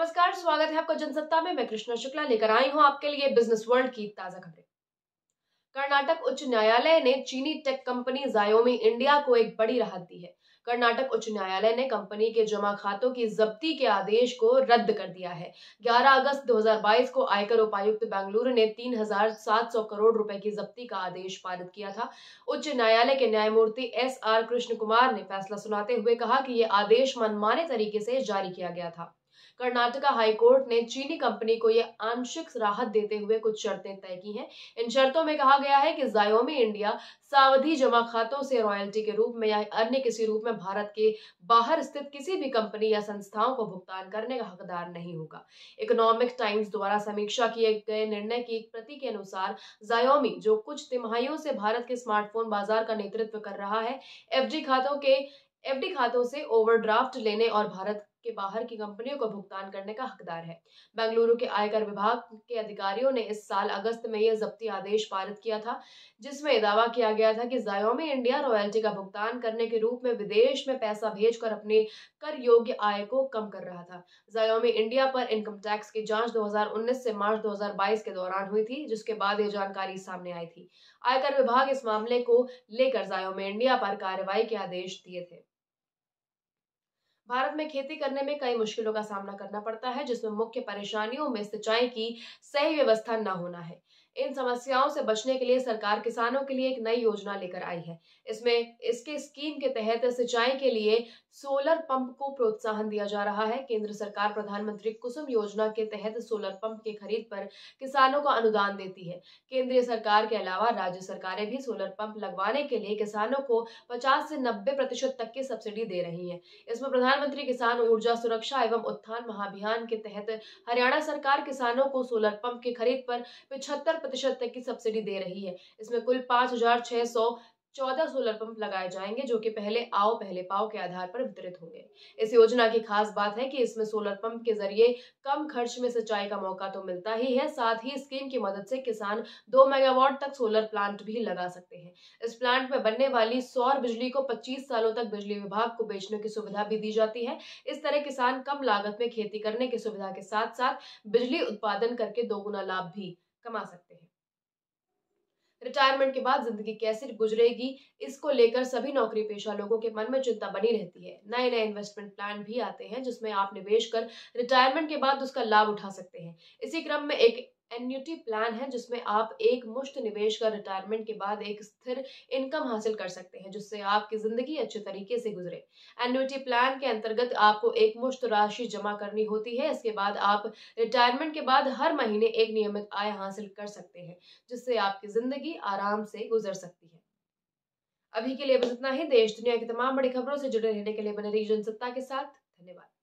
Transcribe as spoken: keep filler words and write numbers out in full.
नमस्कार, स्वागत है आपका जनसत्ता में। मैं कृष्णा शुक्ला लेकर आई हूं आपके लिए बिजनेस वर्ल्ड की ताजा खबरें। कर्नाटक उच्च न्यायालय ने चीनी टेक कंपनी जायोमी इंडिया को एक बड़ी राहत दी है। कर्नाटक उच्च न्यायालय ने कंपनी के जमा खातों की जब्ती के आदेश को रद्द कर दिया है। ग्यारह अगस्त दो हज़ार बाईस को आयकर उपायुक्त बेंगलुरु ने तीन हजार सात सौ करोड़ रुपए की जब्ती का आदेश पारित किया था। उच्च न्यायालय के न्यायमूर्ति एस आर कृष्ण कुमार ने फैसला सुनाते हुए कहा कि यह आदेश मनमाने तरीके से जारी किया गया था। कर्नाटका हाईकोर्ट ने चीनी कंपनी को यह आंशिक राहत देते हुए कुछ शर्तें तय की हैं। इन शर्तों में कहा गया है कि जायोमी इंडिया सावधि जमा खातों से रॉयल्टी के रूप में या अन्य किसी रूप में भारत के बाहर स्थित किसी भी कंपनी या संस्थाओं को भुगतान करने का हकदार नहीं होगा। इकोनॉमिक टाइम्स द्वारा समीक्षा किए गए निर्णय की एक प्रति के अनुसार जायोमी, जो कुछ तिमाहियों से भारत के स्मार्टफोन बाजार का नेतृत्व कर रहा है, एफडी खातों के एफडी खातों से ओवरड्राफ्ट लेने और भारत के बाहर की कंपनियों को भुगतान करने का हकदार है। बेंगलुरु के आयकर विभाग के अधिकारियों ने इस साल अगस्त में यह जब्ती आदेश पारित किया था, जिसमें दावा किया गया था कि जायोमी इंडिया रॉयल्टी का भुगतान करने के रूप में विदेश में पैसा भेजकर अपने कर योग्य आय को कम कर रहा था। जायोमी इंडिया पर इनकम टैक्स की जांच दो हज़ार उन्नीस से मार्च दो हज़ार बाईस के दौरान हुई थी, जिसके बाद यह जानकारी सामने आई थी। आयकर विभाग इस मामले को लेकर जायोमी इंडिया पर कार्रवाई के आदेश दिए थे। भारत में खेती करने में कई मुश्किलों का सामना करना पड़ता है, जिसमें मुख्य परेशानियों में सिंचाई की सही व्यवस्था न होना है। इन समस्याओं से बचने के लिए सरकार किसानों के लिए एक नई योजना लेकर आई है। इसमें इसके स्कीम के तहत सिंचाई के लिए सोलर पंप को प्रोत्साहन दिया जा रहा है। केंद्र सरकार प्रधानमंत्री कुसुम योजना के तहत सोलर पंप की खरीद पर किसानों को अनुदान देती है। केंद्रीय सरकार के अलावा राज्य सरकारें भी सोलर पंप लगवाने के लिए किसानों को पचास से नब्बे प्रतिशत तक की सब्सिडी दे रही है। इसमें प्रधानमंत्री किसान ऊर्जा सुरक्षा एवं उत्थान महाअभियान के तहत हरियाणा सरकार किसानों को सोलर पंप की खरीद पर पचहत्तर प्रतिशत तक की सब्सिडी दे रही है। इसमें कुल पांच हजार छह सौ चौदह सोलर पंप लगाए जाएंगे, जो कि पहले आओ पहले पाओ के आधार पर वितरित होंगे। इस योजना की खास बात है कि इसमें सोलर पंप के जरिए कम खर्च में सिंचाई का मौका तो मिलता ही है, साथ ही स्कीम की मदद से किसान दो मेगावाट तक सोलर प्लांट भी लगा सकते हैं। इस प्लांट में बनने वाली सौर बिजली को पच्चीस सालों तक बिजली विभाग को बेचने की सुविधा भी दी जाती है। इस तरह किसान कम लागत में खेती करने की सुविधा के साथ साथ बिजली उत्पादन करके दोगुना लाभ भी कमा सकते हैं। रिटायरमेंट के बाद जिंदगी कैसे गुजरेगी, इसको लेकर सभी नौकरी पेशा लोगों के मन में चिंता बनी रहती है। नए नए इन्वेस्टमेंट प्लान भी आते हैं, जिसमें आप निवेश कर रिटायरमेंट के बाद उसका लाभ उठा सकते हैं। इसी क्रम में एक एन्युटी प्लान है, जिसमें आप एक मुश्त निवेश कर रिटायरमेंट के बाद एक स्थिर इनकम हासिल कर सकते हैं, जिससे आपकी जिंदगी अच्छे तरीके से गुजरे। एन्युटी प्लान के अंतर्गत आपको एक मुश्त राशि जमा करनी होती है। इसके बाद आप रिटायरमेंट के बाद हर महीने एक नियमित आय हासिल कर सकते हैं, जिससे आपकी जिंदगी आराम से गुजर सकती है। अभी के लिए बस इतना ही। देश दुनिया की तमाम बड़ी खबरों से जुड़े रहने के लिए बने रहिए जनसत्ता के साथ। धन्यवाद।